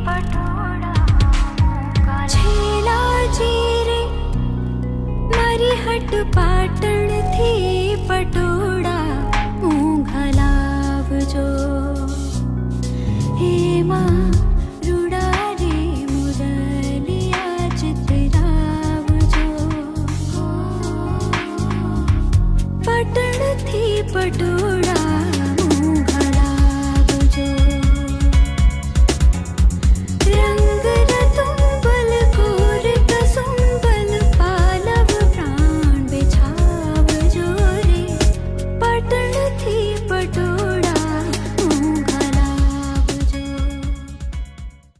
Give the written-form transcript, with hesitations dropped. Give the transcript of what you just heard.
पटोड़ा छेला जीरे मारी हट पाटण थी पटोड़ा ऊंघलाव जो हे मां रूड़ा रे मुरलिया चितराव जो पाटण थी पटोड़ा